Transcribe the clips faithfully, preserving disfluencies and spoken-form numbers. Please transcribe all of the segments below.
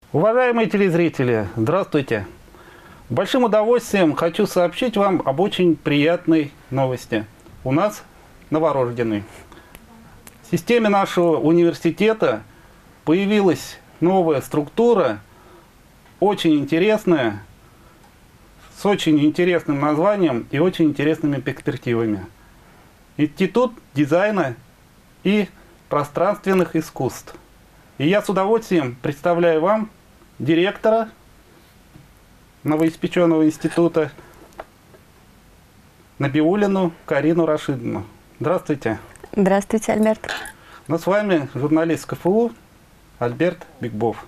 Уважаемые телезрители, здравствуйте! С большим удовольствием хочу сообщить вам об очень приятной новости. У нас новорожденный. В системе нашего университета появилась новая структура, очень интересная, с очень интересным названием и очень интересными перспективами. Институт дизайна и пространственных искусств. И я с удовольствием представляю вам директора новоиспеченного института Набиуллину Карину Рашидовну. Здравствуйте. Здравствуйте, Альберт. Но с вами журналист КФУ Альберт Бигбов.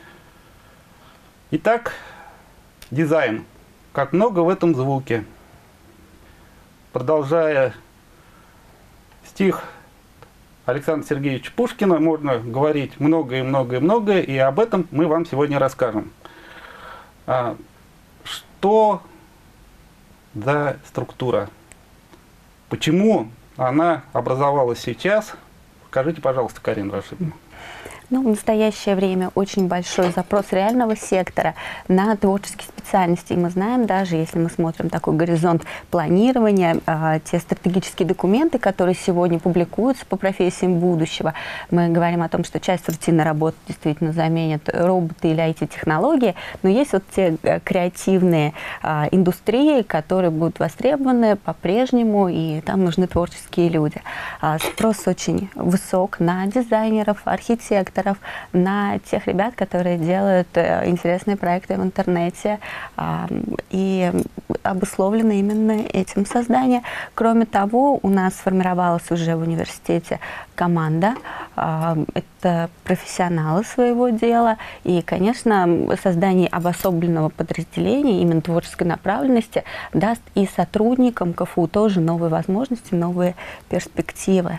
Итак, дизайн. Как много в этом звуке. Продолжая стих Александра Сергеевича Пушкина, можно говорить многое, многое, многое, и об этом мы вам сегодня расскажем. А, что за структура? Почему она образовалась сейчас? Скажите, пожалуйста, Карина Рашидовна. Ну, в настоящее время очень большой запрос реального сектора на творческие специальности. И мы знаем, даже если мы смотрим такой горизонт планирования, э, те стратегические документы, которые сегодня публикуются по профессиям будущего, мы говорим о том, что часть рутинной работы действительно заменят роботы или ай ти-технологии, но есть вот те креативные э, индустрии, которые будут востребованы по-прежнему, и там нужны творческие люди. А спрос очень высок на дизайнеров, архитекторов, на тех ребят, которые делают э, интересные проекты в интернете э, и обусловлены именно этим созданием. Кроме того, у нас сформировалась уже в университете команда, э, это профессионалы своего дела, и, конечно, создание обособленного подразделения именно творческой направленности даст и сотрудникам КФУ тоже новые возможности, новые перспективы.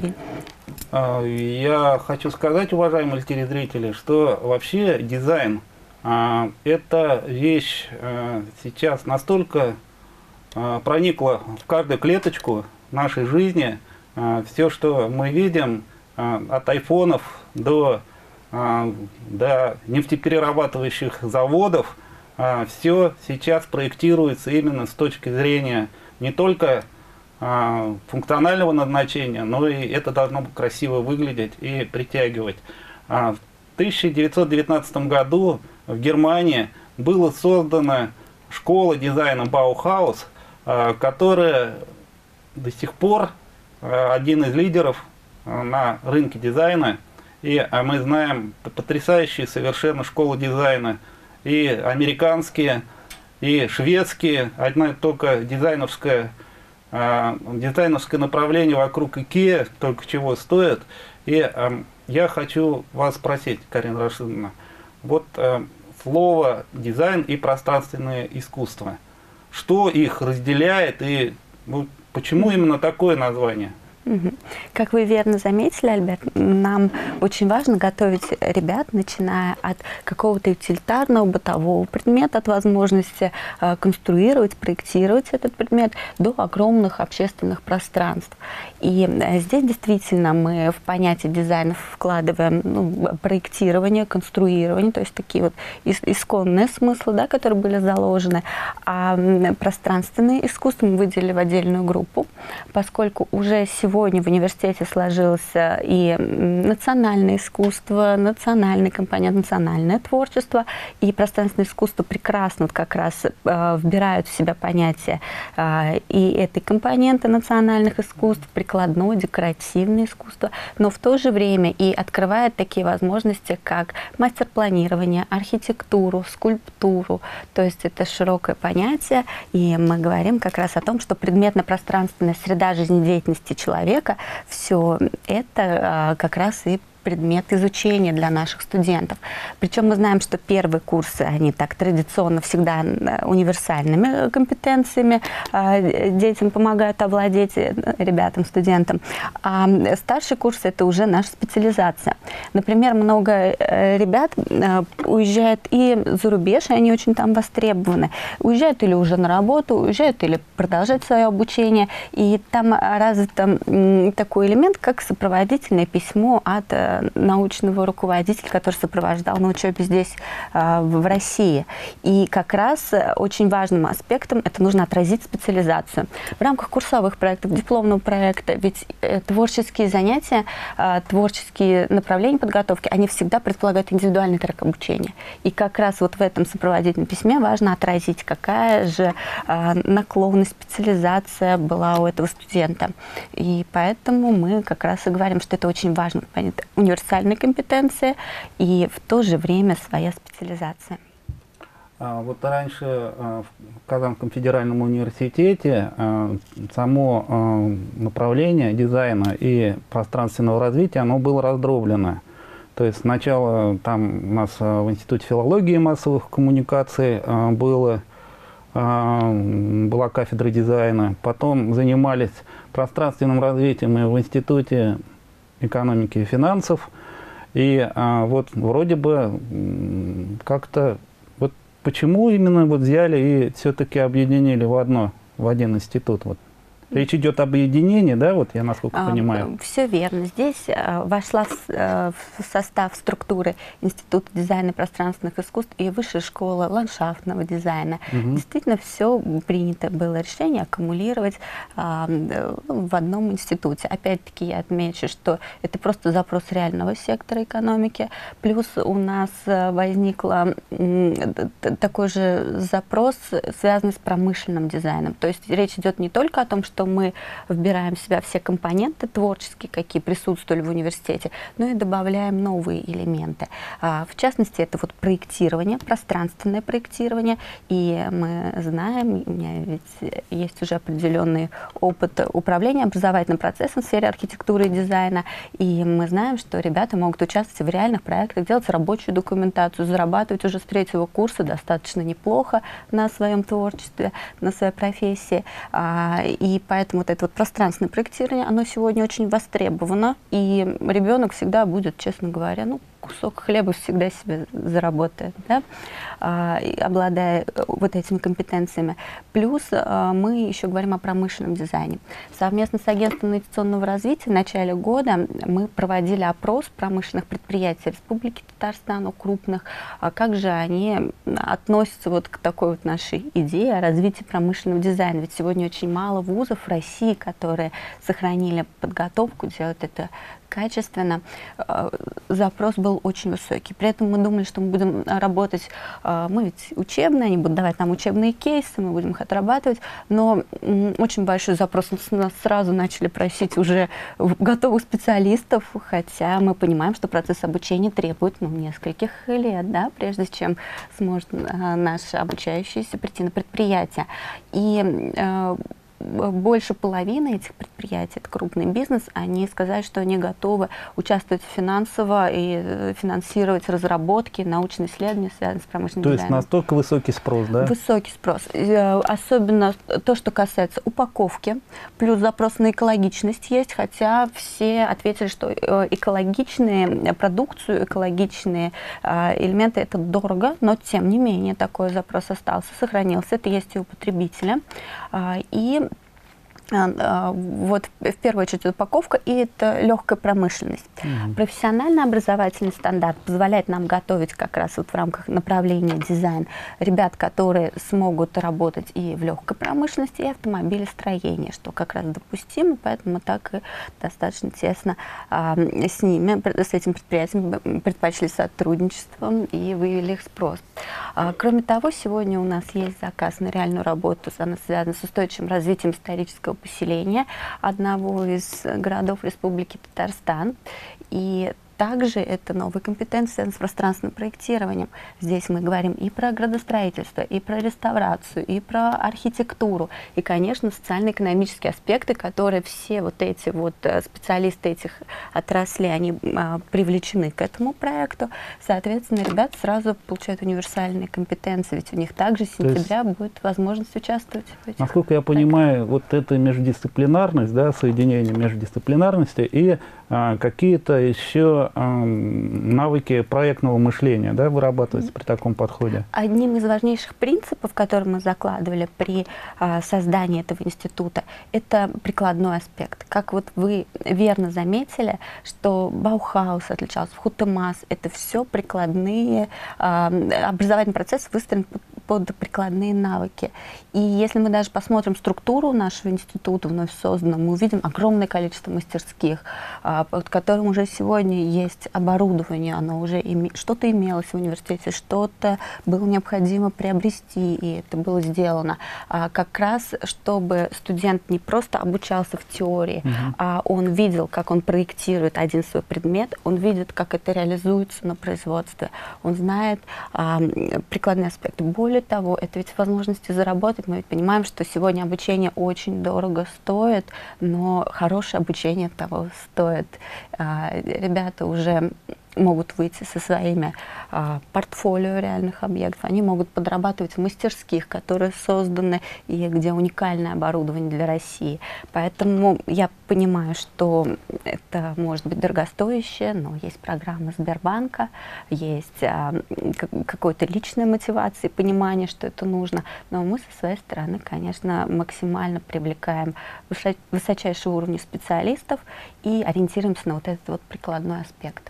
Я хочу сказать, уважаемые телезрители, что вообще дизайн а, это вещь а, сейчас настолько а, проникла в каждую клеточку нашей жизни. А, все, что мы видим, а, от айфонов до, а, до нефтеперерабатывающих заводов, а, все сейчас проектируется именно с точки зрения не только функционального назначения, но и это должно красиво выглядеть и притягивать. В тысяча девятьсот девятнадцатом году в Германии была создана школа дизайна Баухаус, которая до сих пор один из лидеров на рынке дизайна. И мы знаем потрясающие совершенно школы дизайна, и американские, и шведские, одна только дизайнерская дизайнерское направление вокруг IKEA только чего стоит. И э, я хочу вас спросить, Карина Рашидовна, вот э, слово дизайн и пространственное искусство, что их разделяет и ну, почему именно такое название? Угу. Как вы верно заметили, Альберт, нам очень важно готовить ребят, начиная от какого-то утилитарного, бытового предмета, от возможности э, конструировать, проектировать этот предмет, до огромных общественных пространств. И э, здесь действительно мы в понятие дизайна вкладываем ну, проектирование, конструирование, то есть такие вот ис исконные смыслы, да, которые были заложены. А пространственное искусство мы выделили в отдельную группу, поскольку уже сегодня Сегодня в университете сложилось и национальное искусство, национальный компонент, национальное творчество, и пространственное искусство прекрасно вот как раз э, вбирают в себя понятие э, и этой компоненты национальных искусств, прикладное, декоративное искусство, но в то же время и открывает такие возможности, как мастер-планирование, архитектуру, скульптуру, то есть это широкое понятие, и мы говорим как раз о том, что предметно-пространственная среда жизнедеятельности человека, все это а, как раз и предмет изучения для наших студентов. Причем мы знаем, что первые курсы, они так традиционно всегда универсальными компетенциями детям помогают овладеть, ребятам, студентам. А старшие курсы – это уже наша специализация. Например, много ребят уезжают и за рубеж, и они очень там востребованы. Уезжают или уже на работу, уезжают или продолжают свое обучение. И там развит такой элемент, как сопроводительное письмо от научного руководителя, который сопровождал на учебе здесь, в России. И как раз очень важным аспектом это нужно отразить специализацию. В рамках курсовых проектов, дипломного проекта, ведь творческие занятия, творческие направления подготовки, они всегда предполагают индивидуальный трек обучения. И как раз вот в этом сопроводительном письме важно отразить, какая же наклонность, специализация была у этого студента. И поэтому мы как раз и говорим, что это очень важно, понять, универсальные компетенции и в то же время своя специализация. Вот раньше в Казанском федеральном университете само направление дизайна и пространственного развития, оно было раздроблено. То есть сначала там у нас в Институте филологии и массовых коммуникаций было, была кафедра дизайна, потом занимались пространственным развитием и в Институте экономики и финансов. И вот вроде бы как-то почему именно вот взяли и все-таки объединили в одно, в один институт? Вот. Речь идет об объединении, да, вот я насколько а, понимаю. Все верно. Здесь а, вошла в, а, в состав структуры Института дизайна и пространственных искусств и Высшая школа ландшафтного дизайна. Угу. Действительно, все принято было решение аккумулировать а, в одном институте. Опять-таки я отмечу, что это просто запрос реального сектора экономики. Плюс у нас возникла такой же запрос, связанный с промышленным дизайном. То есть речь идет не только о том, что мы вбираем в себя все компоненты творческие, какие присутствовали в университете, но и добавляем новые элементы. В частности, это вот проектирование, пространственное проектирование. И мы знаем, у меня ведь есть уже определенный опыт управления образовательным процессом в сфере архитектуры и дизайна. И мы знаем, что ребята могут участвовать в реальных проектах, делать рабочую документацию, зарабатывать уже с третьего курса достаточно неплохо на своем творчестве, на своей профессии. И поэтому вот это вот пространственное проектирование, оно сегодня очень востребовано, и ребенок всегда будет, честно говоря, ну, кусок хлеба всегда себе заработает, да, а, обладая вот этими компетенциями. Плюс а, мы еще говорим о промышленном дизайне. Совместно с Агентством инвестиционного развития в начале года мы проводили опрос промышленных предприятий Республики Татарстан, крупных, а как же они относятся вот к такой вот нашей идее о развитии промышленного дизайна. Ведь сегодня очень мало вузов в России, которые сохранили подготовку, делают это качественно. Запрос был очень высокий. При этом мы думали, что мы будем работать, мы ведь учебные, они будут давать нам учебные кейсы, мы будем их отрабатывать, но очень большой запрос. Нас сразу начали просить уже готовых специалистов, хотя мы понимаем, что процесс обучения требует ну, нескольких лет, да, прежде чем сможет наш обучающийся прийти на предприятие. И больше половины этих предприятий, это крупный бизнес, они сказали, что они готовы участвовать финансово и финансировать разработки, научные исследования, связанные с промышленным дизайном. То есть настолько высокий спрос, да? Высокий спрос. Особенно то, что касается упаковки, плюс запрос на экологичность есть, хотя все ответили, что экологичные продукцию, экологичные элементы это дорого, но тем не менее такой запрос остался, сохранился, это есть и у потребителя. И вот в первую очередь упаковка и это легкая промышленность. Mm-hmm. Профессиональный образовательный стандарт позволяет нам готовить как раз вот в рамках направления дизайн ребят, которые смогут работать и в легкой промышленности, и автомобилестроении, что как раз допустимо, поэтому мы так и достаточно тесно а, с ними, с этим предприятием предпочли сотрудничество и выявили их спрос. А, кроме того, сегодня у нас есть заказ на реальную работу, она связана с устойчивым развитием исторического поселения одного из городов Республики Татарстан. И также это новые компетенции с пространственным проектированием. Здесь мы говорим и про градостроительство, и про реставрацию, и про архитектуру, и, конечно, социально-экономические аспекты, которые все вот эти вот специалисты этих отраслей, они а, привлечены к этому проекту. Соответственно, ребята сразу получают универсальные компетенции, ведь у них также с сентября есть, будет возможность участвовать в этих. Насколько я понимаю, вот эта междисциплинарность, да, соединение междисциплинарности и а, какие-то еще еще э, навыки проектного мышления, да, вырабатываются при таком подходе? Одним из важнейших принципов, которые мы закладывали при э, создании этого института, это прикладной аспект. Как вот вы верно заметили, что Баухаус отличался, Хутемас, это все прикладные, э, образовательный процесс выстроен под, под прикладные навыки. И если мы даже посмотрим структуру нашего института, вновь созданного, мы увидим огромное количество мастерских, э, под которым уже сегодня есть оборудование, оно уже име... что-то имелось в университете, что-то было необходимо приобрести, и это было сделано. А, как раз, чтобы студент не просто обучался в теории, uh-huh. а он видел, как он проектирует один свой предмет, он видит, как это реализуется на производстве, он знает а, прикладные аспекты. Более того, это ведь возможности заработать. Мы ведь понимаем, что сегодня обучение очень дорого стоит, но хорошее обучение того стоит. А, ребята уже могут выйти со своими а, портфолио реальных объектов, они могут подрабатывать в мастерских, которые созданы и где уникальное оборудование для России. Поэтому я понимаю, что это может быть дорогостоящее, но есть программа Сбербанка, есть а, какой-то личная мотивация, понимание, что это нужно. Но мы со своей стороны, конечно, максимально привлекаем высочайшего уровня специалистов и ориентируемся на вот этот вот прикладной аспект.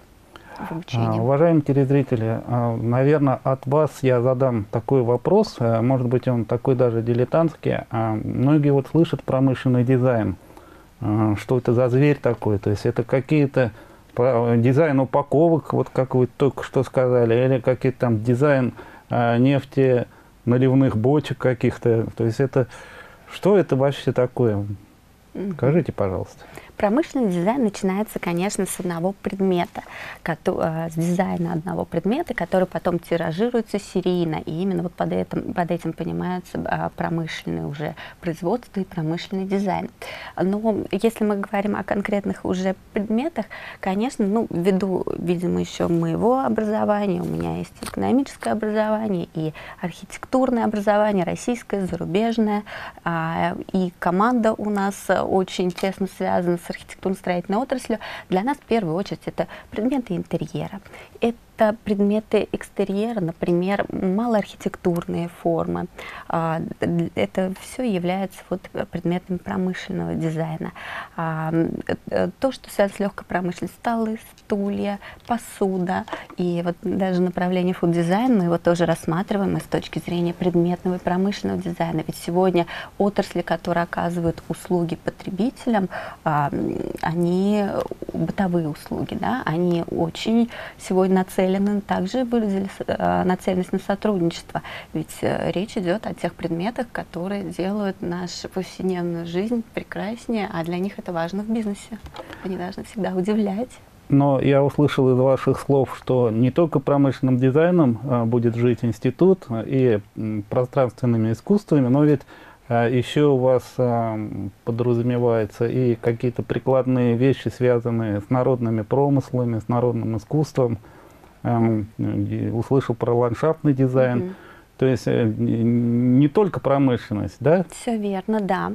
А, уважаемые телезрители, наверное, от вас я задам такой вопрос, может быть, он такой даже дилетантский. Многие вот слышат промышленный дизайн. Что это за зверь такой? То есть это какие-то дизайн упаковок, вот как вы только что сказали, или какие-то там дизайн нефти, наливных бочек каких-то. То есть это что это вообще такое? Скажите, пожалуйста. Промышленный дизайн начинается, конечно, с одного предмета, с дизайна одного предмета, который потом тиражируется серийно. И именно вот под этим, под этим понимается промышленное уже производство и промышленный дизайн. Но если мы говорим о конкретных уже предметах, конечно, ну, ввиду, видимо, еще моего образования, у меня есть экономическое образование и архитектурное образование, российское, зарубежное, и команда у нас очень тесно связана с архитектурно-строительной отраслью. Для нас в первую очередь это предметы интерьера. Это предметы экстерьера, например, малоархитектурные формы. Это все является вот предметами промышленного дизайна. То, что связано с легкой промышленностью, столы, стулья, посуда. И вот даже направление фуд-дизайн мы его тоже рассматриваем с точки зрения предметного и промышленного дизайна. Ведь сегодня отрасли, которые оказывают услуги потребителям, они бытовые услуги, да, они очень сегодня нацелены, также выразили нацеленность на сотрудничество. Ведь речь идет о тех предметах, которые делают нашу повседневную жизнь прекраснее, а для них это важно в бизнесе. Они должны всегда удивлять. Но я услышал из ваших слов, что не только промышленным дизайном а, будет жить институт и м, пространственными искусствами, но ведь а, еще у вас а, подразумевается и какие-то прикладные вещи, связанные с народными промыслами, с народным искусством. А, услышал про ландшафтный дизайн. Mm-hmm. То есть не только промышленность, да? Все верно, да.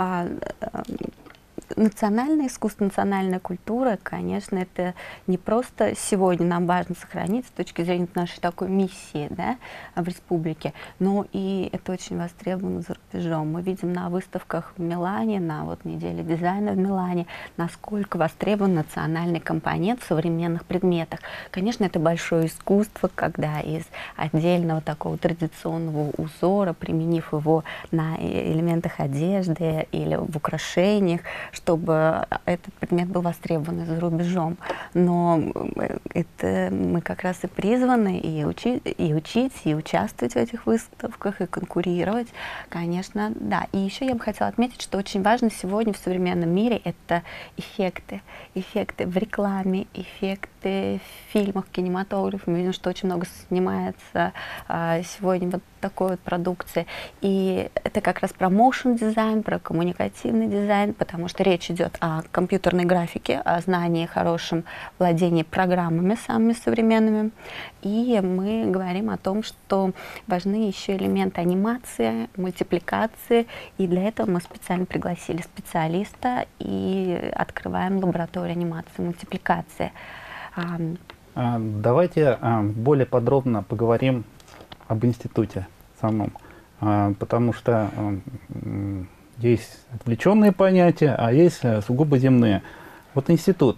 Национальное искусство, национальная культура, конечно, это не просто сегодня нам важно сохранить с точки зрения нашей такой миссии, да, в республике, но и это очень востребовано за рубежом. Мы видим на выставках в Милане, на вот неделе дизайна в Милане, насколько востребован национальный компонент в современных предметах. Конечно, это большое искусство, когда из отдельного такого традиционного узора, применив его на элементах одежды или в украшениях, чтобы этот предмет был востребован за рубежом. Но это мы как раз и призваны и, учи, и учить, и участвовать в этих выставках, и конкурировать, конечно, да. И еще я бы хотела отметить, что очень важно сегодня в современном мире это эффекты. Эффекты в рекламе, эффекты в фильмах, в кинематографе. Мы видим, что очень много снимается а, сегодня вот такой вот продукции. И это как раз про motion дизайн, про коммуникативный дизайн, потому что речь идет о компьютерной графике, о знании, хорошем владении программами самыми современными. И мы говорим о том, что важны еще элементы анимации, мультипликации. И для этого мы специально пригласили специалиста и открываем лабораторию анимации и мультипликации. Давайте более подробно поговорим об институте самом, потому что есть отвлеченные понятия, а есть сугубо земные. Вот институт.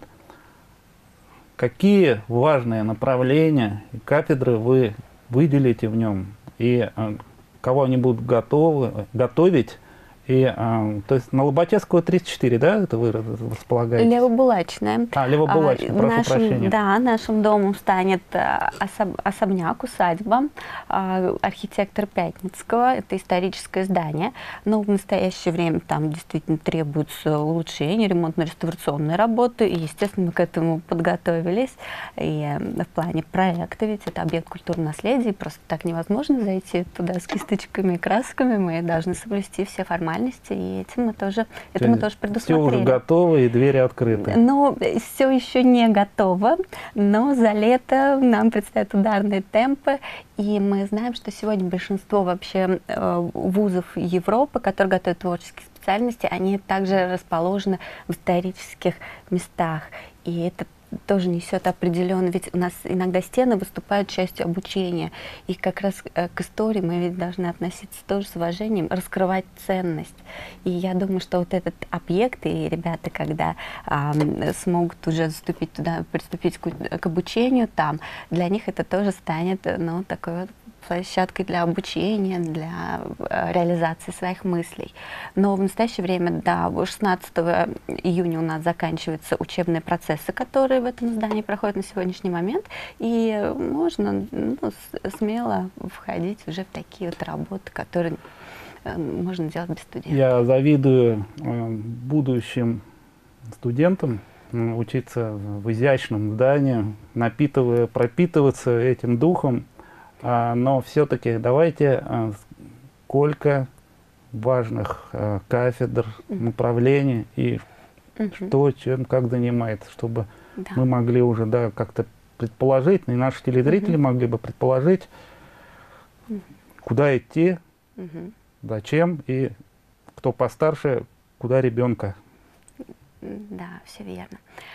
Какие важные направления и кафедры вы выделите в нем? И кого они будут готовы, готовить? И, а, то есть на Лобачевского тридцать четыре, да, это вы располагаете? Левобулачная. А, Левобулачная, а, прошу нашим, прощения. Да, нашим домом станет особ, особняк, усадьба, а, архитектор Пятницкого. Это историческое здание, но в настоящее время там действительно требуются улучшения, ремонтно-реставрационные работы, и, естественно, мы к этому подготовились. И в плане проекта, ведь это объект культурного наследия, просто так невозможно зайти туда с кисточками и красками, мы должны соблюсти все формальности. И этим мы тоже, это мы тоже предусмотрели. Все уже готово и двери открыты. Ну, все еще не готово, но за лето нам предстоят ударные темпы. И мы знаем, что сегодня большинство вообще э, вузов Европы, которые готовят творческие специальности, они также расположены в исторических местах. И это тоже несет определенно, ведь у нас иногда стены выступают частью обучения, и как раз к истории мы ведь должны относиться тоже с уважением, раскрывать ценность. И я думаю, что вот этот объект, и ребята, когда а, смогут уже заступить туда, приступить к, к обучению там, для них это тоже станет, ну, такой вот площадкой для обучения, для э, реализации своих мыслей. Но в настоящее время, да, шестнадцатого июня у нас заканчиваются учебные процессы, которые в этом здании проходят на сегодняшний момент, и можно, ну, смело входить уже в такие вот работы, которые э, можно делать без студентов. Я завидую э, будущим студентам э, учиться в изящном здании, напитывая, пропитываться этим духом. А, но все-таки давайте, а, сколько важных а, кафедр, направлений и uh-huh. что, чем, как занимается, чтобы да. мы могли уже, да, как-то предположить, и наши телезрители uh-huh. могли бы предположить, uh-huh. куда идти, uh-huh. зачем, и кто постарше, куда ребенка. Да, все верно.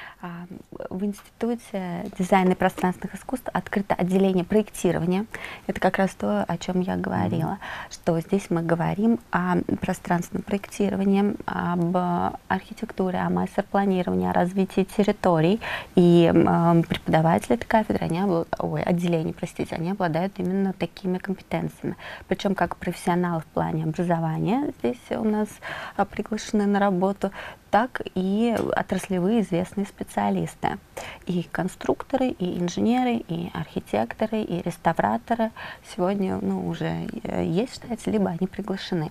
В Институте дизайна и пространственных искусств открыто отделение проектирования. Это как раз то, о чем я говорила, mm-hmm. что здесь мы говорим о пространственном проектировании, об архитектуре, о мастер-планировании, о развитии территорий. И э, преподаватели этой кафедры, они облад... Ой, отделения, простите, они обладают именно такими компетенциями. Причем как профессионалы в плане образования здесь у нас приглашены на работу, так и отраслевые известные специалисты. И конструкторы, и инженеры, и архитекторы, и реставраторы сегодня, ну, уже есть в штате, либо они приглашены.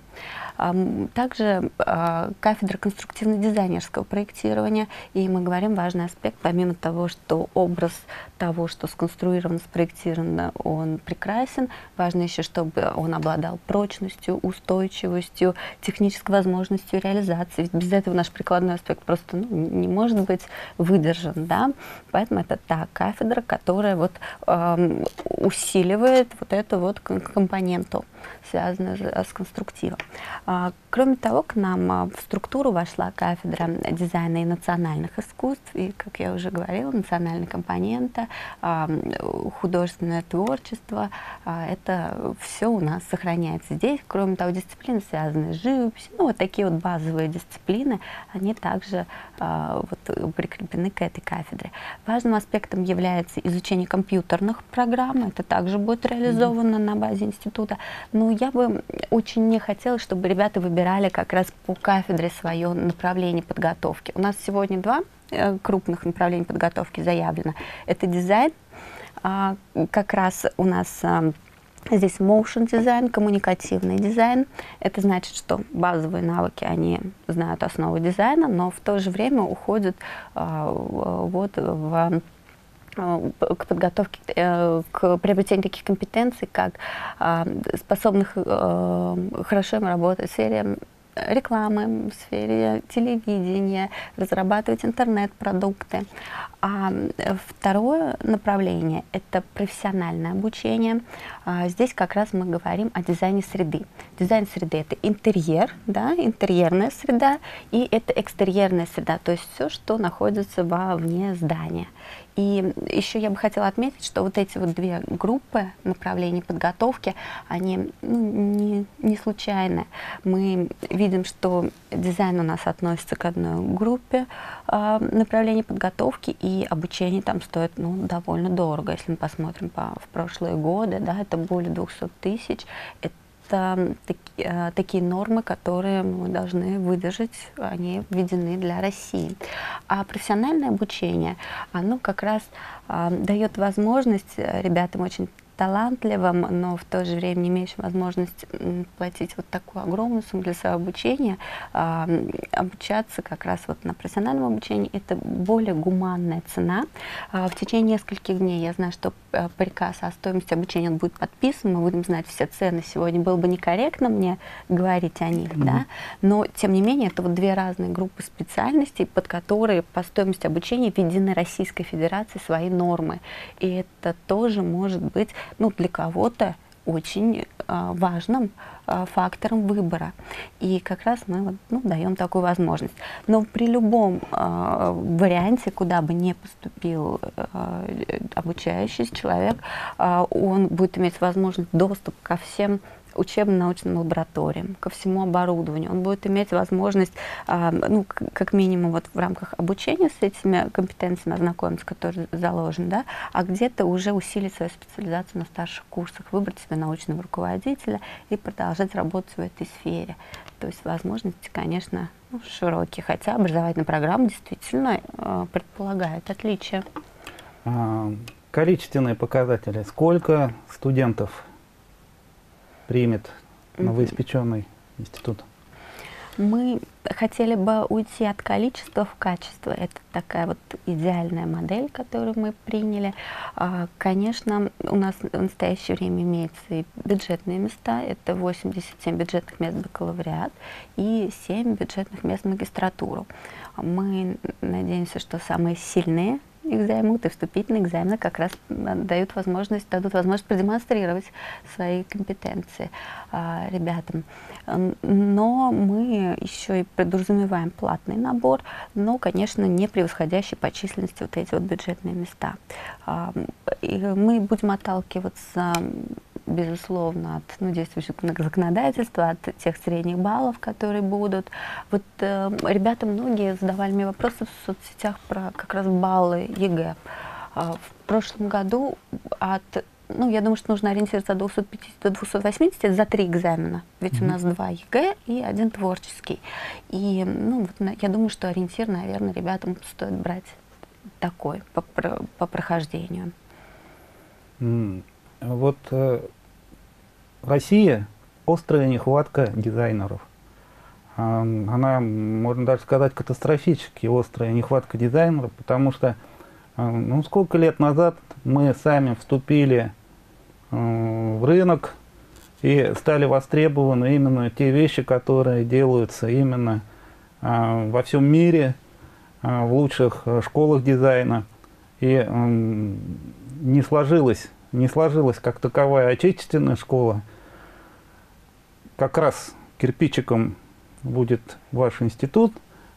Также кафедра конструктивно-дизайнерского проектирования, и мы говорим важный аспект, помимо того, что образ того, что сконструировано, спроектировано, он прекрасен, важно еще, чтобы он обладал прочностью, устойчивостью, технической возможностью реализации. Ведь без этого наш прикладной аспект просто, ну, не может быть выдержан, да? Поэтому это та кафедра, которая вот, э, усиливает вот эту вот компоненту, связанную с конструктивом. А, кроме того, к нам в структуру вошла кафедра дизайна и национальных искусств, и, как я уже говорила, национальная компонента, а, художественное творчество, а, это все у нас сохраняется здесь. Кроме того, дисциплины, связанные с живописью, ну, вот такие вот базовые дисциплины, они также а, вот, прикреплены к этой кафедре. Важным аспектом является изучение компьютерных программ, это также будет реализовано mm-hmm. на базе института. Но я бы очень не хотела, чтобы ребята выбирали как раз по кафедре свое направление подготовки. У нас сегодня два э, крупных направления подготовки заявлено. Это дизайн, а, как раз у нас а, здесь motion дизайн, коммуникативный дизайн. Это значит, что базовые навыки, они знают основы дизайна, но в то же время уходят а, вот в к подготовке, к приобретению таких компетенций, как способных хорошо работать в сфере рекламы, в сфере телевидения, разрабатывать интернет-продукты. А второе направление – это профессиональное обучение. А здесь как раз мы говорим о дизайне среды. Дизайн среды – это интерьер, да, интерьерная среда, и это экстерьерная среда, то есть все, что находится вовне здания. И еще я бы хотела отметить, что вот эти вот две группы направлений подготовки, они ну, не, не случайны. Мы видим, что дизайн у нас относится к одной группе э, направлений подготовки, и обучение там стоит ну, довольно дорого. Если мы посмотрим по, в прошлые годы, да, это более двухсот тысяч. Это таки, э, такие нормы, которые мы должны выдержать, они введены для России. А профессиональное обучение, оно как раз э, дает возможность ребятам очень талантливым, но в то же время не имеющим возможность платить вот такую огромную сумму для своего обучения, э, обучаться как раз вот на профессиональном обучении. Это более гуманная цена. Э, в течение нескольких дней я знаю, что э, приказ о стоимости обучения он будет подписан, мы будем знать все цены. Сегодня было бы некорректно мне говорить о них, mm-hmm. да, но тем не менее это вот две разные группы специальностей, под которые по стоимости обучения введены Российской Федерацией свои нормы. И это тоже может быть ну, для кого-то очень э, важным э, фактором выбора. И как раз мы вот, ну, даем такую возможность. Но при любом э, варианте, куда бы ни поступил э, обучающийся человек, э, он будет иметь возможность доступ ко всем учебно-научным лабораториям, ко всему оборудованию. Он будет иметь возможность, э, ну, как минимум вот в рамках обучения с этими компетенциями ознакомиться, которые заложены, да, а где-то уже усилить свою специализацию на старших курсах, выбрать себе научного руководителя и продолжать работать в этой сфере. То есть возможности, конечно, ну, широкие, хотя образовательная программа действительно э, предполагает отличия. А, количественные показатели. Сколько студентов примет новоиспеченный институт? Мы хотели бы уйти от количества в качество. Это такая вот идеальная модель, которую мы приняли. Конечно, у нас в настоящее время имеется и бюджетные места. Это восемьдесят семь бюджетных мест бакалавриат и семь бюджетных мест в магистратуру. Мы надеемся, что самые сильные их займут, и вступительные экзамены как раз дают возможность, дадут возможность продемонстрировать свои компетенции а, ребятам. Но мы еще и подразумеваем платный набор, но, конечно, не превосходящий по численности вот эти вот бюджетные места. А, и мы будем отталкиваться, безусловно, от ну, действующего законодательства, от тех средних баллов, которые будут. Вот э, ребята многие задавали мне вопросы в соцсетях про как раз баллы ЕГЭ. А, в прошлом году от, ну, я думаю, что нужно ориентироваться от двухсот пятидесяти до двухсот восьмидесяти за три экзамена. Ведь mm-hmm. у нас два ЕГЭ и один творческий. И ну, вот, я думаю, что ориентир, наверное, ребятам стоит брать такой по, по прохождению. Mm. Вот э, Россия острая нехватка дизайнеров. Э, она, можно даже сказать, катастрофически острая нехватка дизайнеров, потому что э, ну, сколько лет назад мы сами вступили э, в рынок и стали востребованы именно те вещи, которые делаются именно э, во всем мире, э, в лучших э, школах дизайна. И э, не сложилось Не сложилась как таковая отечественная школа. Как раз кирпичиком будет ваш институт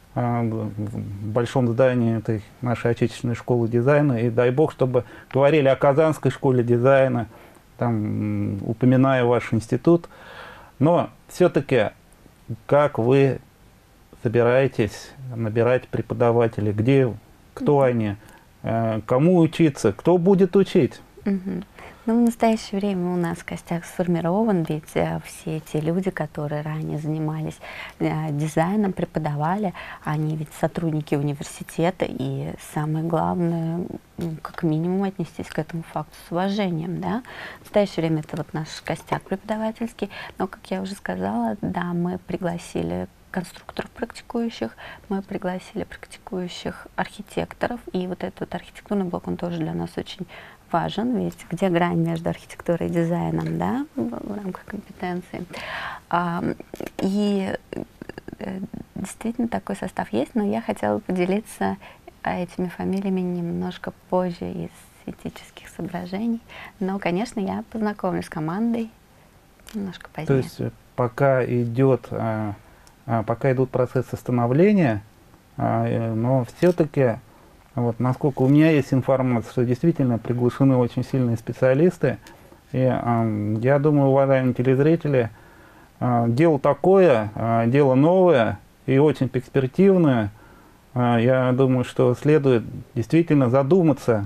в большом здании этой нашей отечественной школы дизайна. И дай бог, чтобы говорили о Казанской школе дизайна, там, упоминая ваш институт. Но все-таки как вы собираетесь набирать преподавателей? Где, кто они? Кому учиться? Кто будет учить? Угу. Ну, в настоящее время у нас костяк сформирован, ведь а, все те люди, которые ранее занимались а, дизайном, преподавали, они ведь сотрудники университета, и самое главное, ну, как минимум отнестись к этому факту с уважением, да. В настоящее время это вот наш костяк преподавательский, но, как я уже сказала, да, мы пригласили конструкторов практикующих, мы пригласили практикующих архитекторов, и вот этот вот архитектурный блок, он тоже для нас очень важен, ведь где грань между архитектурой и дизайном, да, в, в рамках компетенции. А, и э, действительно такой состав есть, но я хотела поделиться этими фамилиями немножко позже из этических соображений. Но, конечно, я познакомлюсь с командой немножко позднее. То есть пока идет, а, а, пока идут процессы становления, а, но все-таки, вот, насколько у меня есть информация, что действительно приглашены очень сильные специалисты, и а, я думаю, уважаемые телезрители, а, дело такое, а, дело новое и очень перспективное. А, я думаю, что следует действительно задуматься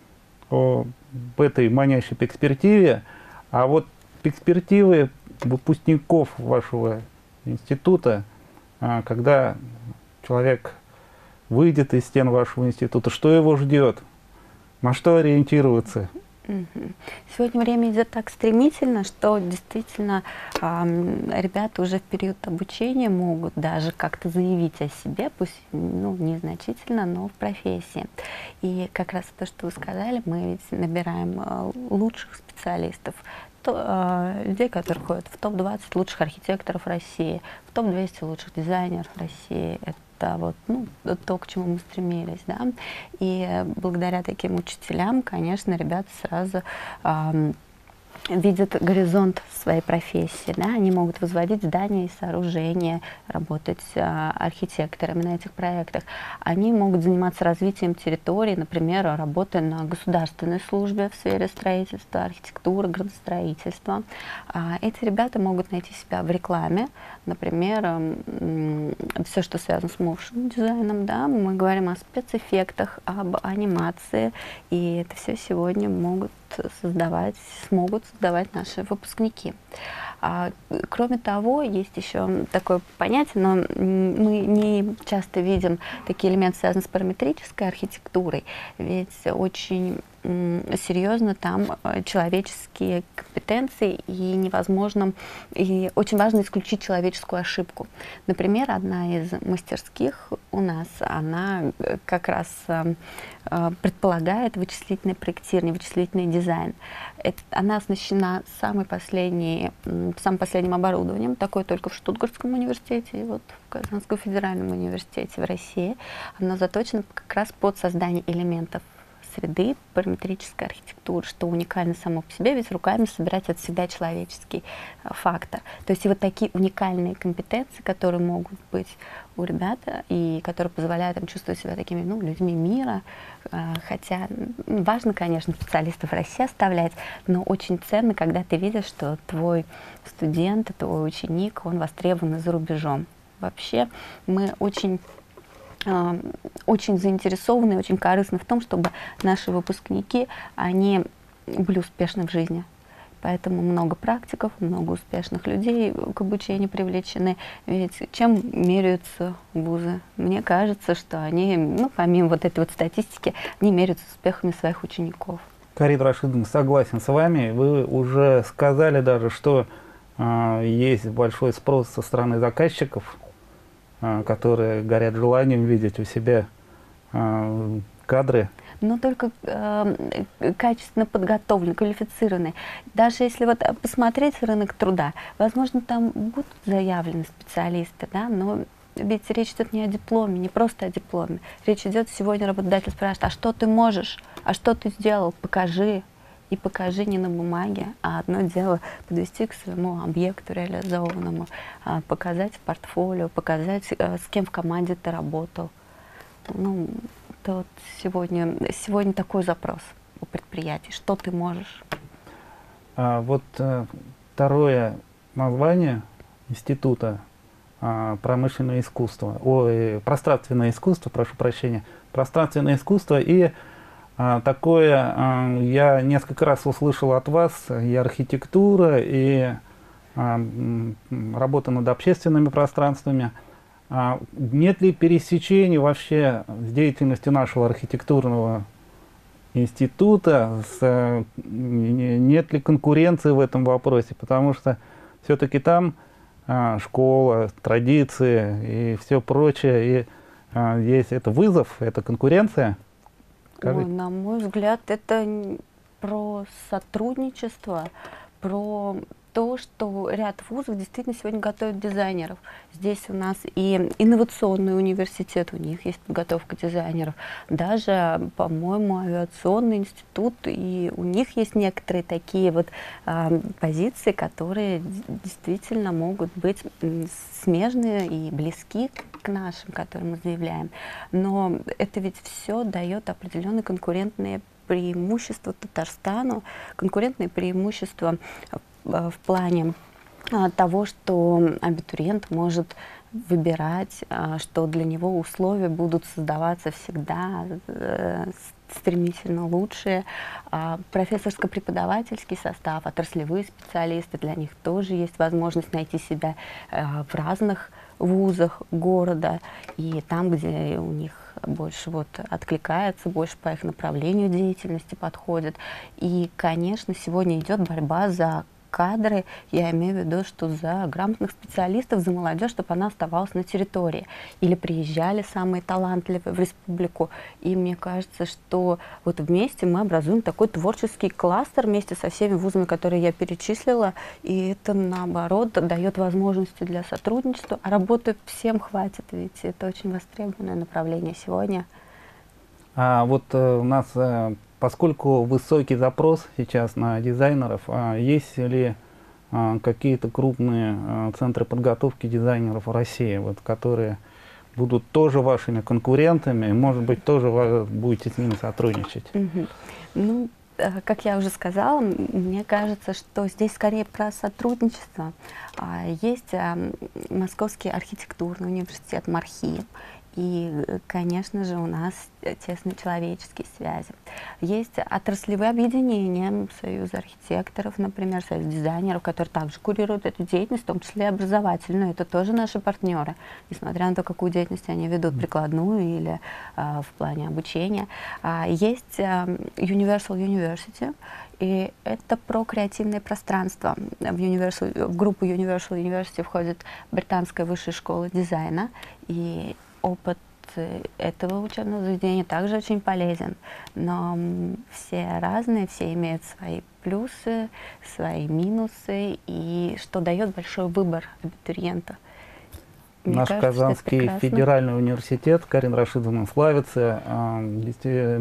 о об этой манящей перспективе, а вот перспективы выпускников вашего института, а, когда человек выйдет из стен вашего института, что его ждет, на что ориентироваться? Сегодня время идет так стремительно, что действительно э, ребята уже в период обучения могут даже как-то заявить о себе, пусть ну, незначительно, но в профессии. И как раз то, что вы сказали, мы ведь набираем э, лучших специалистов, то, э, людей, которые входят в топ двадцать лучших архитекторов России, в топ двести лучших дизайнеров России. Это вот, ну, то, к чему мы стремились, да. И э, благодаря таким учителям, конечно, ребята сразу э, видят горизонт своей профессии, да, они могут возводить здания и сооружения, работать э, архитекторами на этих проектах. Они могут заниматься развитием территории, например, работая на государственной службе в сфере строительства, архитектуры, градостроительства. А эти ребята могут найти себя в рекламе, например, э, все, что связано с моушен дизайном, да, мы говорим о спецэффектах, об анимации, и это все сегодня могут создавать, смогут создавать наши выпускники. А, кроме того, есть еще такое понятие, но мы не часто видим такие элементы, связанные с параметрической архитектурой, ведь очень серьезно там человеческие компетенции, и невозможно, и очень важно исключить человеческую ошибку. Например, одна из мастерских у нас, она как раз предполагает вычислительное проектирование, вычислительный дизайн. Это, она оснащена самой последней, самым последним оборудованием, такое только в Штутгартском университете и вот в Казанском федеральном университете в России. Она заточена как раз под создание элементов среды, параметрической архитектуры, что уникально само по себе, ведь руками собирать это всегда человеческий фактор. То есть и вот такие уникальные компетенции, которые могут быть у ребят и которые позволяют им чувствовать себя такими ну, людьми мира, хотя важно, конечно, специалистов в России оставлять, но очень ценно, когда ты видишь, что твой студент, твой ученик, он востребован за рубежом. Вообще мы очень очень заинтересованы, очень корыстны в том, чтобы наши выпускники, они были успешны в жизни. Поэтому много практиков, много успешных людей к обучению привлечены. Ведь чем меряются вузы? Мне кажется, что они, ну, помимо вот этой вот статистики, они меряются успехами своих учеников. Карина Рашидовна, согласен с вами. Вы уже сказали даже, что э, есть большой спрос со стороны заказчиков, которые горят желанием видеть у себя э, кадры. Но только э, качественно подготовленные, квалифицированные. Даже если вот посмотреть рынок труда, возможно, там будут заявлены специалисты, да, но ведь речь идет не о дипломе, не просто о дипломе. Речь идет, сегодня работодатель спрашивает, а что ты можешь, а что ты сделал, покажи. И покажи не на бумаге, а одно дело подвести к своему объекту реализованному, показать в портфолио, показать, с кем в команде ты работал. Ну, это вот сегодня, сегодня такой запрос у предприятий. Что ты можешь? А вот а, второе название института а, промышленное искусство, ой, пространственное искусство, прошу прощения, пространственное искусство и А, такое а, я несколько раз услышал от вас, и архитектура, и а, работа над общественными пространствами. А, нет ли пересечений вообще с деятельностью нашего архитектурного института, с, нет ли конкуренции в этом вопросе, потому что все-таки там а, школа, традиции и все прочее, и а, есть это вызов, это конкуренция. Ой, на мой взгляд, это про сотрудничество, про то, что ряд вузов действительно сегодня готовят дизайнеров. Здесь у нас и инновационный университет, у них есть подготовка дизайнеров. Даже, по-моему, авиационный институт, и у них есть некоторые такие вот э, позиции, которые действительно могут быть смежные и близки к нашим, которые мы заявляем. Но это ведь все дает определенные конкурентные преимущества Татарстану, конкурентные преимущества в плане а, того, что абитуриент может выбирать, а, что для него условия будут создаваться всегда э, стремительно лучшие. А, профессорско-преподавательский состав, отраслевые специалисты, для них тоже есть возможность найти себя э, в разных вузах города, и там, где у них больше вот откликается, больше по их направлению деятельности подходит. И, конечно, сегодня идет борьба за кадры, я имею в виду, что за грамотных специалистов, за молодежь, чтобы она оставалась на территории. Или приезжали самые талантливые в республику. И мне кажется, что вот вместе мы образуем такой творческий кластер вместе со всеми вузами, которые я перечислила. И это, наоборот, дает возможности для сотрудничества. А работы всем хватит, ведь это очень востребованное направление сегодня. А вот э, у нас, э, поскольку высокий запрос сейчас на дизайнеров, э, есть ли э, какие-то крупные э, центры подготовки дизайнеров в России, вот, которые будут тоже вашими конкурентами, может быть, тоже вы будете с ними сотрудничать? Mm-hmm. Ну, э, как я уже сказала, мне кажется, что здесь скорее про сотрудничество. А, есть э, Московский архитектурный университет МАРХИ. И, конечно же, у нас тесные человеческие связи. Есть отраслевые объединения, Союз архитекторов, например, Союз дизайнеров, которые также курируют эту деятельность, в том числе образовательную. Это тоже наши партнеры, несмотря на то, какую деятельность они ведут, прикладную или а, в плане обучения. А, есть а, Universal University, и это про креативное пространство. В, Universal, в группу Universal University входит Британская высшая школа дизайна, и опыт этого учебного заведения также очень полезен, но все разные, все имеют свои плюсы, свои минусы, и что дает большой выбор абитуриента. Мне Наш кажется, Казанский федеральный университет, Карин Рашидовна, славится э,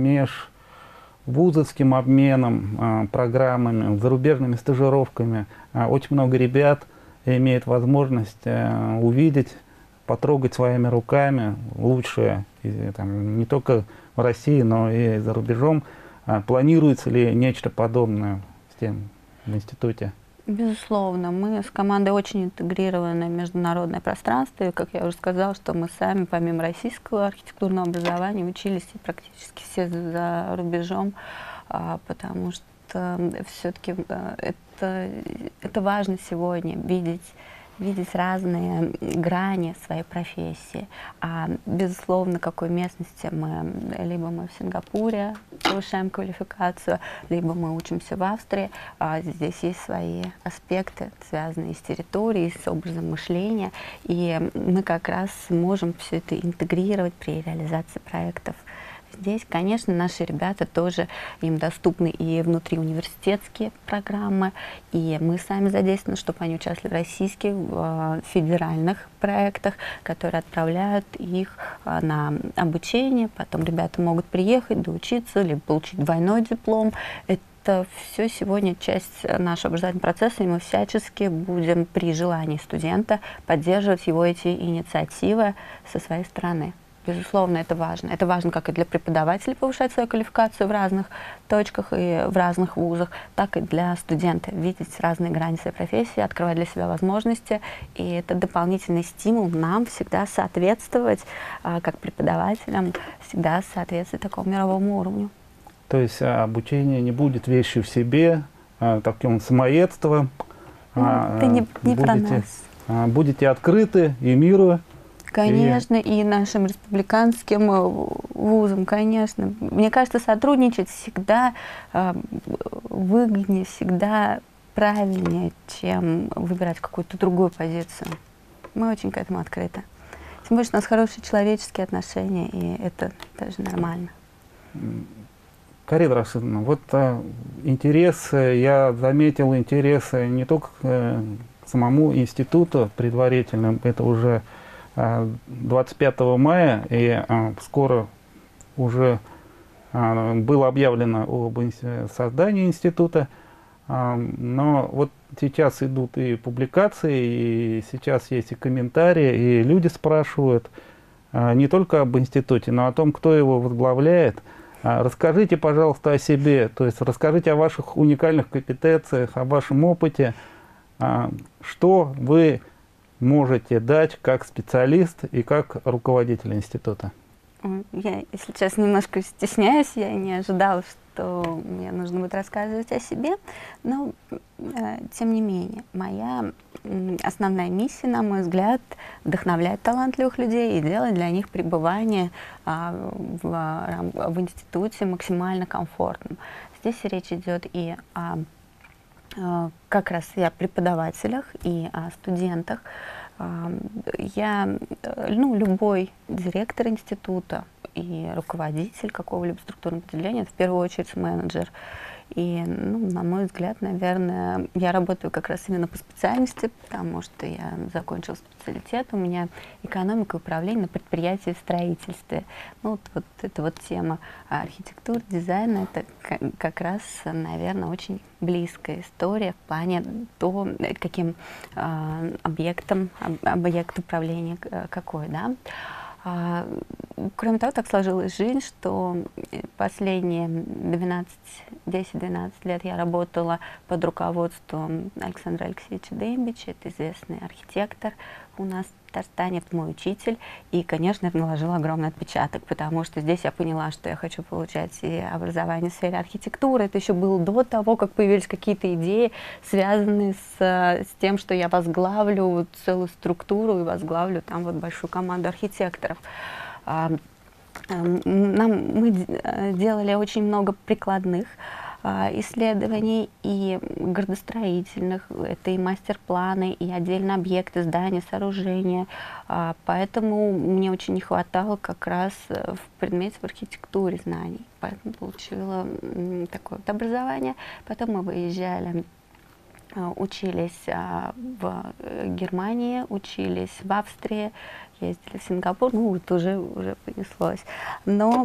межвузовским обменом, э, программами, зарубежными стажировками. Э, очень много ребят имеют возможность э, увидеть, потрогать своими руками лучшее, и, там, не только в России, но и за рубежом. А, планируется ли нечто подобное с тем в институте? Безусловно, мы с командой очень интегрированы в международное пространство, и, как я уже сказала, что мы сами, помимо российского архитектурного образования, учились практически все за рубежом, а, потому что все-таки это, это важно сегодня видеть видеть разные грани своей профессии. А, безусловно, какой местности мы, либо мы в Сингапуре повышаем квалификацию, либо мы учимся в Австрии. А, здесь есть свои аспекты, связанные с территорией, с образом мышления, и мы как раз можем все это интегрировать при реализации проектов. Здесь, конечно, наши ребята тоже, им доступны и внутриуниверситетские программы, и мы сами задействованы, чтобы они участвовали в российских э, федеральных проектах, которые отправляют их э, на обучение, потом ребята могут приехать, доучиться, либо получить двойной диплом. Это все сегодня часть нашего образовательного процесса, и мы всячески будем при желании студента поддерживать его эти инициативы со своей стороны. Безусловно, это важно. Это важно как и для преподавателей повышать свою квалификацию в разных точках и в разных вузах, так и для студентов видеть разные грани своей профессии, открывать для себя возможности. И это дополнительный стимул нам всегда соответствовать, как преподавателям, всегда соответствовать такому мировому уровню. То есть обучение не будет вещью в себе, таким самоедством. Это не, не будете, про нас. Будете открыты и миру. Конечно, и... и нашим республиканским вузам, конечно. Мне кажется, сотрудничать всегда э, выгоднее, всегда правильнее, чем выбирать какую-то другую позицию. Мы очень к этому открыты. Тем более, что у нас хорошие человеческие отношения, и это даже нормально. Карина Рашидовна, вот а, интерес, я заметил интерес не только к самому институту предварительным, это уже а, двадцать пятого мая, и а, скоро уже а, было объявлено об создании института, а, но вот сейчас идут и публикации, и сейчас есть и комментарии, и люди спрашивают а, не только об институте, но о том, кто его возглавляет. Расскажите, пожалуйста, о себе, то есть расскажите о ваших уникальных компетенциях, о вашем опыте, что вы можете дать как специалист и как руководитель института. Я, если честно, немножко стесняюсь, я не ожидала, что мне нужно будет рассказывать о себе, но, э, тем не менее, моя э, основная миссия, на мой взгляд, вдохновлять талантливых людей и делать для них пребывание э, в, в институте максимально комфортным. Здесь речь идет и о э, как раз и о преподавателях, и о студентах. Я, ну, любой директор института и руководитель какого-либо структурного подразделения, это в первую очередь менеджер. И, ну, на мой взгляд, наверное, я работаю как раз именно по специальности, потому что я закончила специалитет, у меня экономика и управление на предприятии в строительстве. Ну, вот, вот эта вот тема архитектуры, дизайна, это как раз, наверное, очень близкая история в плане того, каким э, объектом, об, объект управления какой, да. А, кроме того, так сложилась жизнь, что последние десять-двенадцать лет я работала под руководством Александра Алексеевича Дембича, это известный архитектор у нас в Татарстане, это мой учитель, и, конечно, это наложило огромный отпечаток, потому что здесь я поняла, что я хочу получать и образование в сфере архитектуры. Это еще было до того, как появились какие-то идеи, связанные с, с тем, что я возглавлю вот целую структуру и возглавлю там вот большую команду архитекторов. Нам, мы делали очень много прикладных исследований и градостроительных, это и мастер-планы, и отдельно объекты, здания, сооружения. Поэтому мне очень не хватало как раз в предмете в архитектуре знаний. Поэтому получила такое вот образование. Потом мы выезжали, учились в Германии, учились в Австрии, ездили в Сингапур, ну вот уже, уже понеслось. Но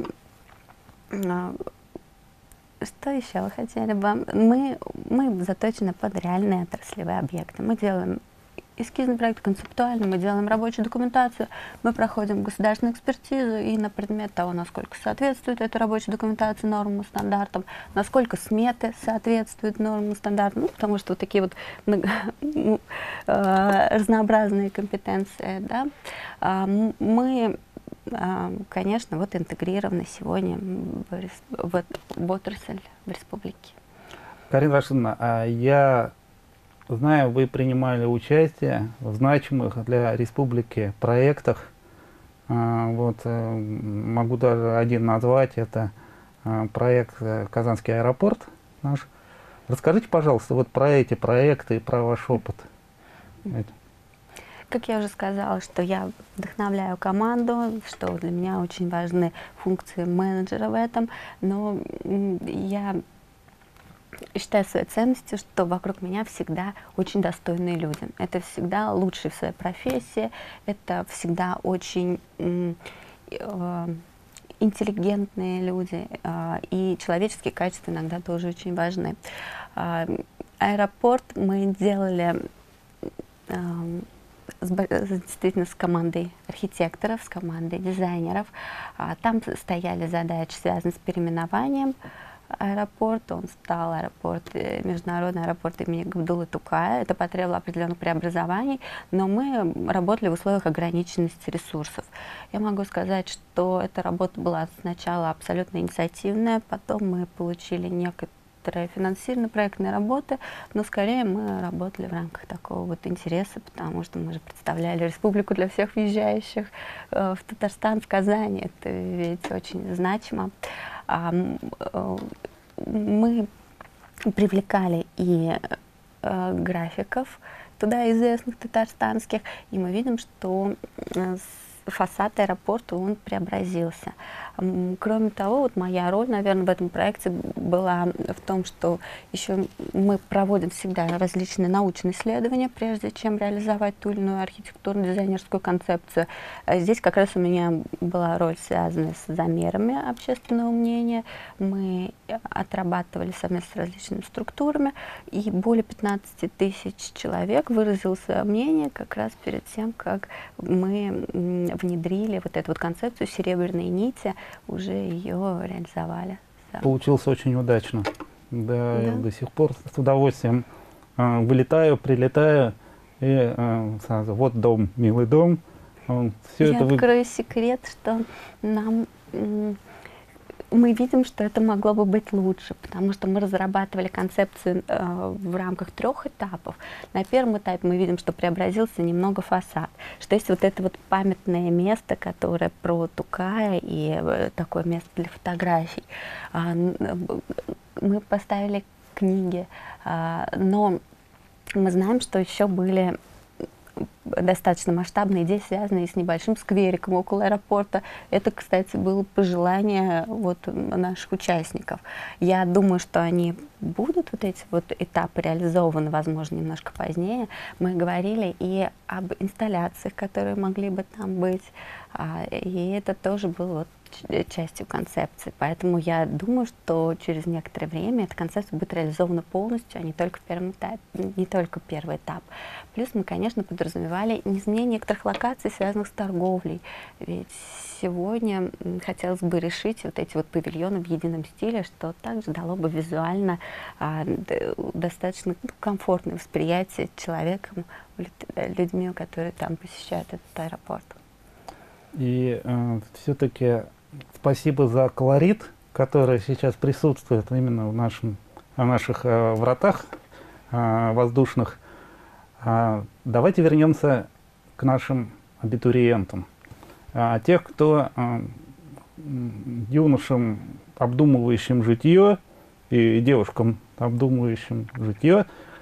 что еще вы хотели бы? Мы, мы заточены под реальные отраслевые объекты. Мы делаем эскизный проект, концептуальный, мы делаем рабочую документацию, мы проходим государственную экспертизу и на предмет того, насколько соответствует эта рабочая документация нормам и стандартам, насколько сметы соответствуют нормам и стандартам, ну, потому что вот такие вот разнообразные компетенции, да, мы, конечно, вот интегрированы сегодня в, в, в отрасль в республике. Карина Рашидовна, а я знаю, вы принимали участие в значимых для республики проектах. Вот, могу даже один назвать, это проект «Казанский аэропорт» наш. Расскажите, пожалуйста, вот про эти проекты и про ваш опыт. Как я уже сказала, что я вдохновляю команду, что для меня очень важны функции менеджера в этом, но я считаю своей ценностью, что вокруг меня всегда очень достойные люди. Это всегда лучшие в своей профессии, это всегда очень э, интеллигентные люди, э, и человеческие качества иногда тоже очень важны. Э, аэропорт мы делали э, с, действительно с командой архитекторов, с командой дизайнеров. Э, там стояли задачи, связанные с переименованием аэропорт, он стал аэропорт, международный аэропорт имени Габдуллы Тукая. Это потребовало определенных преобразований, но мы работали в условиях ограниченности ресурсов. Я могу сказать, что эта работа была сначала абсолютно инициативная, потом мы получили некоторые финансирование проектные работы, но скорее мы работали в рамках такого вот интереса, потому что мы же представляли республику для всех въезжающих э, в Татарстан, в Казани. Это ведь очень значимо. А, э, мы привлекали и э, графиков туда известных татарстанских, и мы видим, что э, фасад аэропорта, он преобразился. Кроме того, вот моя роль, наверное, в этом проекте была в том, что еще мы проводим всегда различные научные исследования, прежде чем реализовать ту или иную архитектурно-дизайнерскую концепцию. Здесь как раз у меня была роль, связанная с замерами общественного мнения. Мы отрабатывали совместно с различными структурами, и более пятнадцати тысяч человек выразило свое мнение как раз перед тем, как мы внедрили вот эту вот концепцию серебряной нити, уже ее реализовали. Получилось очень удачно. Да, Да. я до сих пор с удовольствием э, вылетаю, прилетаю, и э, сразу вот дом, милый дом. Э, все Я это вы... открою секрет, что нам мы видим, что это могло бы быть лучше, потому что мы разрабатывали концепцию э, в рамках трех этапов. На первом этапе мы видим, что преобразился немного фасад, что есть вот это вот памятное место, которое про Тукая и э, такое место для фотографий. А, мы поставили книги, а, но мы знаем, что еще были достаточно масштабные идеи, связанные с небольшим сквериком около аэропорта. Это, кстати, было пожелание вот наших участников. Я думаю, что они будут, вот эти вот этапы реализованы, возможно, немножко позднее. Мы говорили и об инсталляциях, которые могли бы там быть, и это тоже было вот частью концепции. Поэтому я думаю, что через некоторое время эта концепция будет реализована полностью, а не только в первом этапе, не только первый этап. Плюс мы, конечно, подразумевали изменение некоторых локаций, связанных с торговлей. Ведь сегодня хотелось бы решить вот эти вот павильоны в едином стиле, что также дало бы визуально а, достаточно комфортное восприятие человеком, людьми, которые там посещают этот аэропорт. И э, все-таки спасибо за колорит, который сейчас присутствует именно в, нашем, в наших э, вратах э, воздушных. А давайте вернемся к нашим абитуриентам. А тех, кто э, юношам, обдумывающим житье, и девушкам, обдумывающим житье,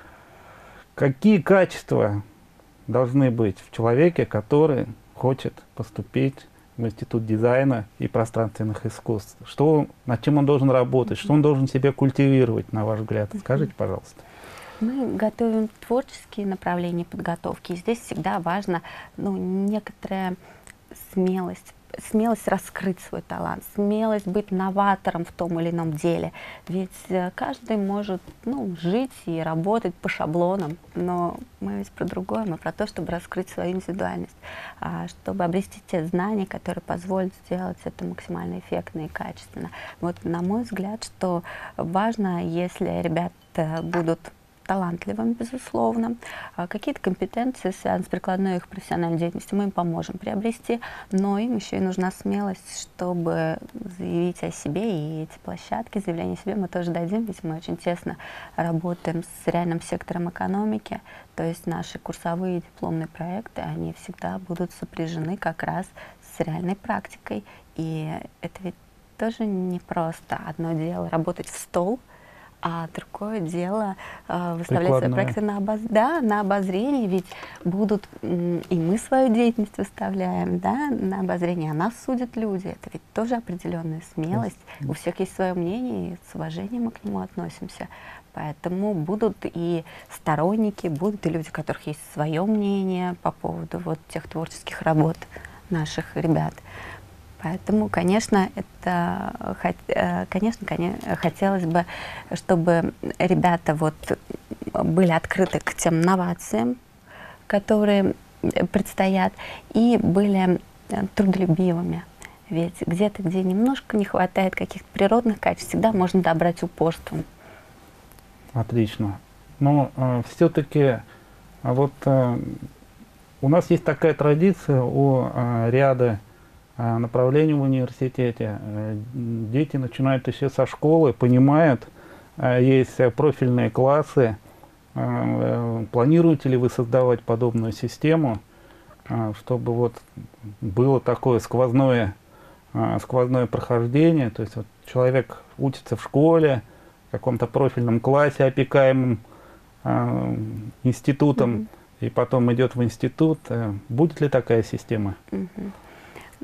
какие качества должны быть в человеке, который хочет поступить в Институт дизайна и пространственных искусств? Что, над чем он должен работать? Что он должен себе культивировать, на ваш взгляд? Скажите, пожалуйста. Мы готовим творческие направления подготовки. И здесь всегда важно, ну, некоторая смелость. Смелость раскрыть свой талант, смелость быть новатором в том или ином деле. Ведь каждый может, ну, жить и работать по шаблонам, но мы ведь про другое, мы про то, чтобы раскрыть свою индивидуальность, чтобы обрести те знания, которые позволят сделать это максимально эффектно и качественно. Вот, на мой взгляд, что важно, если ребята будут талантливым, безусловно. Какие-то компетенции, связанные с прикладной их профессиональной деятельностью, мы им поможем приобрести, но им еще и нужна смелость, чтобы заявить о себе, и эти площадки заявления о себе мы тоже дадим, ведь мы очень тесно работаем с реальным сектором экономики, то есть наши курсовые дипломные проекты, они всегда будут сопряжены как раз с реальной практикой, и это ведь тоже не просто одно дело работать в стол, а другое дело э, выставлять Прикладное. свои проекты на, обоз... да, на обозрение, ведь будут, м, и мы свою деятельность выставляем, да, на обозрение, а нас судят люди. Это ведь тоже определенная смелость. Yes. У всех есть свое мнение, и с уважением мы к нему относимся. Поэтому будут и сторонники, будут и люди, у которых есть свое мнение по поводу вот тех творческих работ наших ребят. Поэтому, конечно, это, конечно, конечно, хотелось бы, чтобы ребята вот были открыты к тем новациям, которые предстоят, и были трудолюбивыми. Ведь где-то, где немножко не хватает каких-то природных качеств, всегда можно добрать упорством. Отлично. Но э, все-таки вот э, у нас есть такая традиция у э, ряда направлений в университете. Дети начинают еще со школы, понимают, есть профильные классы. Планируете ли вы создавать подобную систему, чтобы вот было такое сквозное, сквозное прохождение, то есть вот человек учится в школе, в каком-то профильном классе, опекаемым институтом, mm-hmm. и потом идет в институт. Будет ли такая система? Mm-hmm.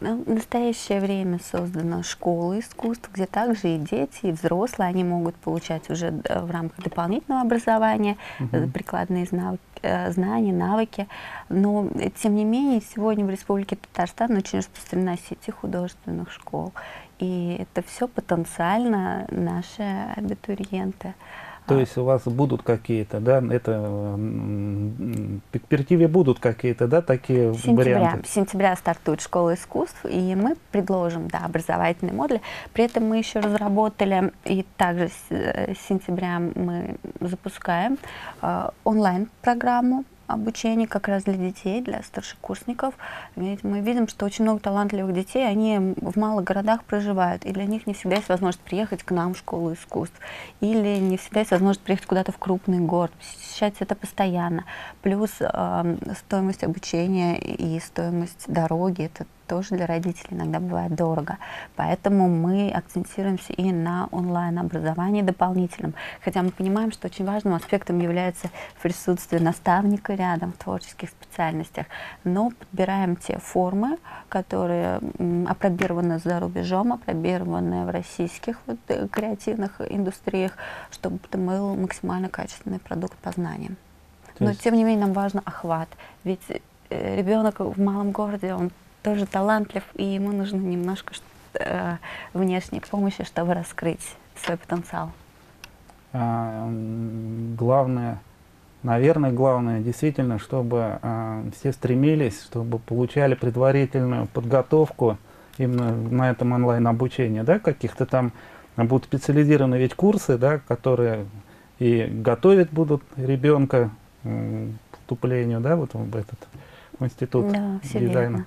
Ну, в настоящее время создана школа искусств, где также и дети, и взрослые, они могут получать уже в рамках дополнительного образования Угу. прикладные знания, навыки. Но, тем не менее, сегодня в Республике Татарстан очень распространена сеть художественных школ. И это все потенциально наши абитуриенты. То есть у вас будут какие-то, да, это в перспективе будут какие-то, да, такие сентября. варианты? В сентября стартует школа искусств, и мы предложим, да, образовательные модули. При этом мы еще разработали, и также с сентября мы запускаем э, онлайн-программу обучения как раз для детей, для старшекурсников. Ведь мы видим, что очень много талантливых детей, они в малых городах проживают, и для них не всегда есть возможность приехать к нам в школу искусств, или не всегда есть возможность приехать куда-то в крупный город, посещать это постоянно. Плюс э, стоимость обучения и стоимость дороги, это тоже для родителей иногда бывает дорого. Поэтому мы акцентируемся и на онлайн-образовании дополнительном. Хотя мы понимаем, что очень важным аспектом является присутствие наставника рядом в творческих специальностях. Но подбираем те формы, которые апробированы за рубежом, апробированы в российских вот, креативных индустриях, чтобы это был максимально качественный продукт познания. Но тем не менее нам важен охват. Ведь ребенок в малом городе, он тоже талантлив, и ему нужно немножко э, внешней помощи, чтобы раскрыть свой потенциал. А, главное, наверное, главное действительно, чтобы а, все стремились, чтобы получали предварительную подготовку именно на этом онлайн-обучении, да, каких-то там будут специализированные ведь курсы, да, которые и готовить будут ребенка к вступлению, да, вот в этот в институт да, дизайна. верно.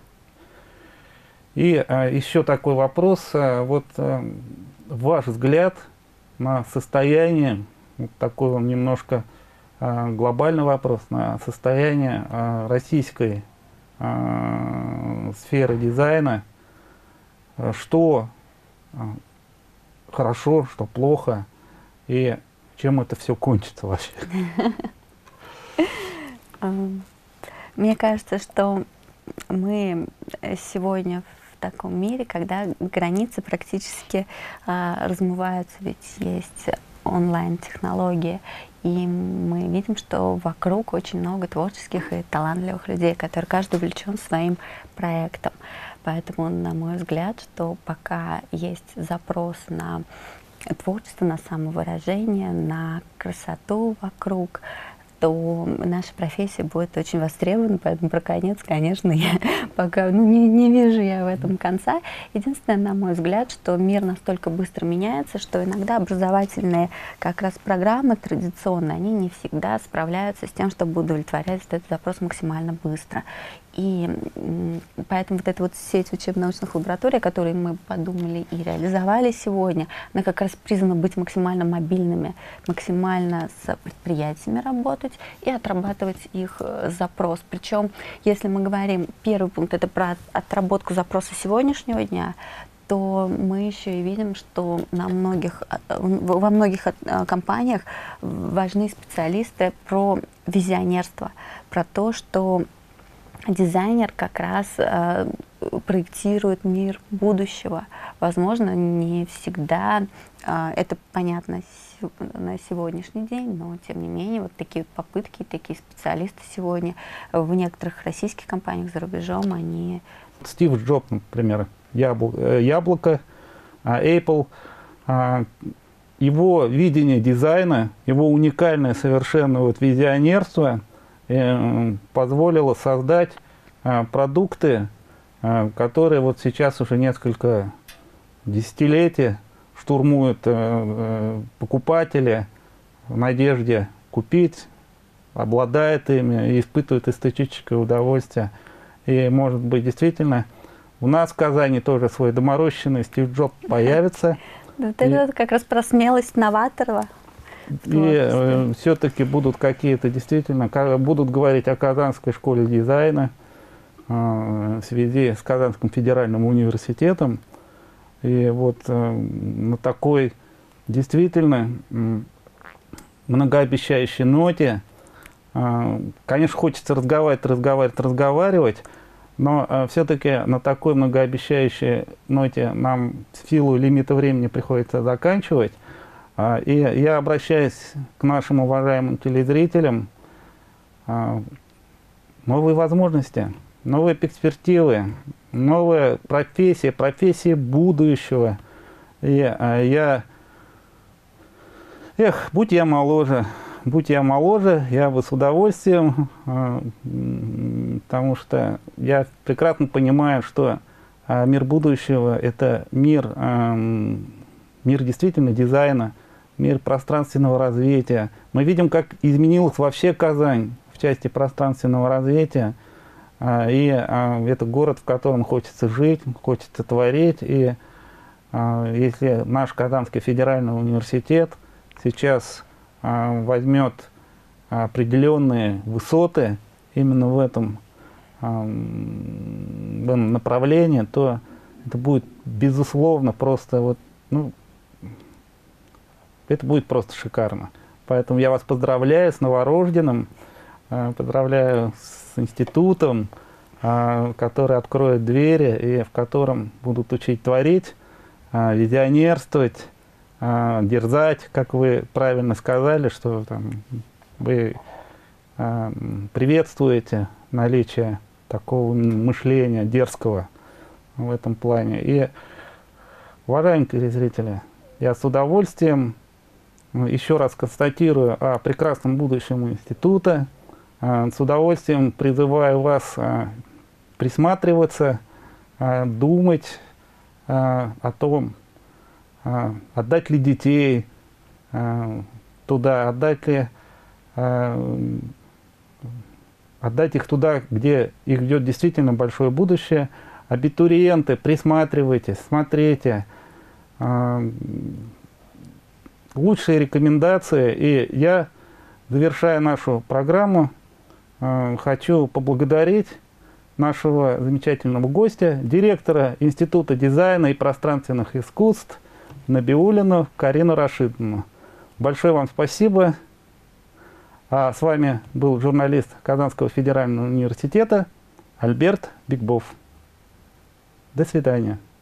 И а, еще такой вопрос, а, вот а, ваш взгляд на состояние, вот такой он немножко а, глобальный вопрос, на состояние а, российской а, сферы дизайна, а, что а, хорошо, что плохо, и чем это все кончится вообще? Мне кажется, что мы сегодня в таком мире, когда границы практически а, размываются, ведь есть онлайн-технологии, и мы видим, что вокруг очень много творческих и талантливых людей, которые каждый увлечен своим проектом. Поэтому, на мой взгляд, что пока есть запрос на творчество, на самовыражение, на красоту вокруг, то наша профессия будет очень востребована, поэтому про конец, конечно, я пока ну, не, не вижу я в этом конца. Единственное, на мой взгляд, что мир настолько быстро меняется, что иногда образовательные как раз программы традиционные, они не всегда справляются с тем, чтобы удовлетворять этот запрос максимально быстро. И поэтому вот эта вот сеть учебно-научных лабораторий, которые мы подумали и реализовали сегодня, она как раз призвана быть максимально мобильными, максимально с предприятиями работать и отрабатывать их запрос. Причем, если мы говорим, первый пункт — это про отработку запроса сегодняшнего дня, то мы еще и видим, что на многих, во многих компаниях важны специалисты про визионерство, про то, что дизайнер как раз э, проектирует мир будущего. Возможно, не всегда э, это понятно на сегодняшний день, но тем не менее вот такие вот попытки, такие специалисты сегодня в некоторых российских компаниях за рубежом, они... Стив Джобс, например, Яблоко, Яблоко Apple, его видение дизайна, его уникальное совершенно вот визионерство позволило создать а, продукты, а, которые вот сейчас уже несколько десятилетий штурмуют а, а, покупатели в надежде купить, обладают ими и испытывают эстетическое удовольствие. И, может быть, действительно, у нас в Казани тоже свой доморощенный Стив Джобс появится. Это как раз про смелость новатора. И э, все-таки будут какие-то действительно, будут говорить о Казанской школе дизайна э, в связи с Казанским федеральным университетом. И вот э, на такой действительно э, многообещающей ноте, э, конечно, хочется разговаривать, разговаривать, разговаривать, Но э, все-таки на такой многообещающей ноте нам в силу лимита времени приходится заканчивать. А, и я обращаюсь к нашим уважаемым телезрителям. А, новые возможности, новые перспективы, новая профессия, профессия будущего. И а, я... Эх, будь я моложе, будь я моложе, я бы с удовольствием, а, потому что я прекрасно понимаю, что а, мир будущего – это мир, а, мир действительно дизайна, мир пространственного развития. Мы видим, как изменилась вообще Казань в части пространственного развития. А, и а, это город, в котором хочется жить, хочется творить. И а, если наш Казанский федеральный университет сейчас а, возьмет определенные высоты именно в этом, а, в этом направлении, то это будет безусловно просто вот, ну, это будет просто шикарно. Поэтому я вас поздравляю с новорожденным, а, поздравляю с институтом, а, который откроет двери и в котором будут учить творить, а, визионерствовать, дерзать, как вы правильно сказали, что там, вы э, приветствуете наличие такого мышления дерзкого в этом плане. И, уважаемые телезрители, я с удовольствием еще раз констатирую о прекрасном будущем института, э, с удовольствием призываю вас э, присматриваться, э, думать э, о том, Uh, отдать ли детей uh, туда, отдать ли, uh, отдать их туда, где их ждет действительно большое будущее. Абитуриенты, присматривайтесь, смотрите. Uh, лучшие рекомендации. И я, завершая нашу программу, uh, хочу поблагодарить нашего замечательного гостя, директора Института дизайна и пространственных искусств Набиуллину Карину Рашидовну. Большое вам спасибо. А с вами был журналист Казанского федерального университета Альберт Бикбов. До свидания.